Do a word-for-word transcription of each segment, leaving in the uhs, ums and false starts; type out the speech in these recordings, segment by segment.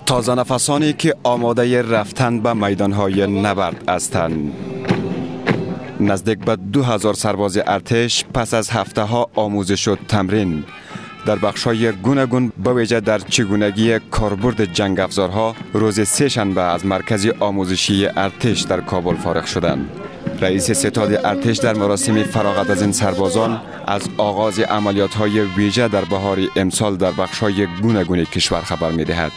تازه نفسانی که آماده رفتن به میدانهای نبرد هستند. نزدیک به دو هزار سرباز ارتش پس از هفته ها آموزش و تمرین در بخش‌های گوناگون به ویژه در چگونگی کاربرد جنگ افزارها روز سه شنبه از مرکز آموزشی ارتش در کابل فارغ شدند. رئیس ستاد ارتش در مراسم فراغت از این سربازان از آغاز عملیات‌های ویژه در بهار امسال در بخش‌های گوناگون کشور خبر می‌دهد.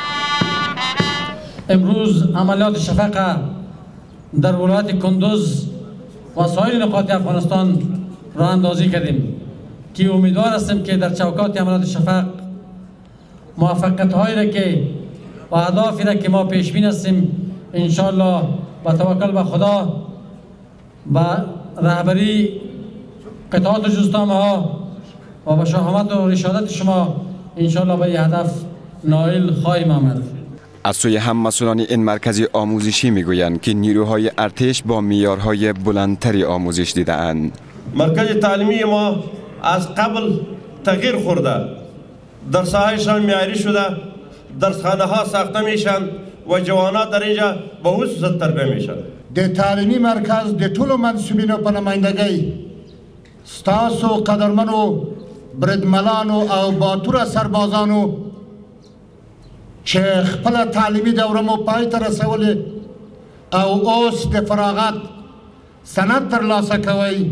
امروز عملیات شفق در ولایت کندوز و سایر نقاط افغانستان راه اندازی کردیم که امیدوار هستیم که در چوکات عملیات شفق موفقیت هایی را که و اهدافی را که ما پیش بین هستیم ان شاء الله با توکل به خدا و رهبری قطعات جزدام ها و با شهامت و رشادت شما ان شاء الله به این هدف نائل خواهیم آمد. از سوی هم مسئولان این مرکز آموزشی میگویند که نیروهای ارتش با معیارهای بلندتری آموزش دیده‌اند. مرکز تعلیمی ما از قبل تغییر خورده، در ساحهشان معیاری شده، درسخانه ها ساخته میشن و جوانات در اینجا به خصوص تربیه میشن. د تعلیمی مرکز د ټولو منصوبینو په نمایندګۍ ستاسو قدرمنو بریدملانو او باتوره سربازانو چې خپله تعلیمي دوره مو پای ته رسولې او اوس د فراغت سند ترلاسه کوئ.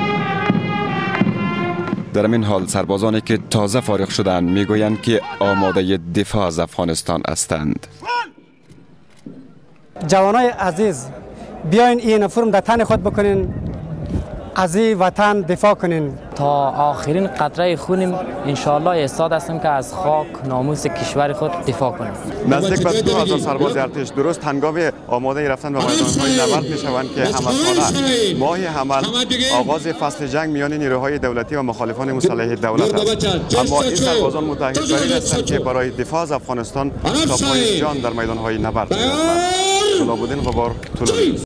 در این حال سربازانی که تازه فارغ شدند میگویند که آماده دفاع از افغانستان هستند. جوانای عزیز بیاین این فرم در تن خود بکنین، از این وطن دفاع کنین. تا آخرین قطره خونیم انشاءالله ایستاد هستیم که از خاک ناموس کشور خود دفاع کنیم. نزدیک به دو هزار سرباز ارتش درست هنگام آماده رفتن به میدانهای نبرد میشوند که همساله ماه حمل آغاز فصل جنگ میان نیروهای دولتی و مخالفان مسلح دولت است. اما این سربازان متحد بر این هستند که برای دفاع از افغانستان تا پای جان در میدانهای نبرد می‌ایستند. جناب الدین غبار، طلوع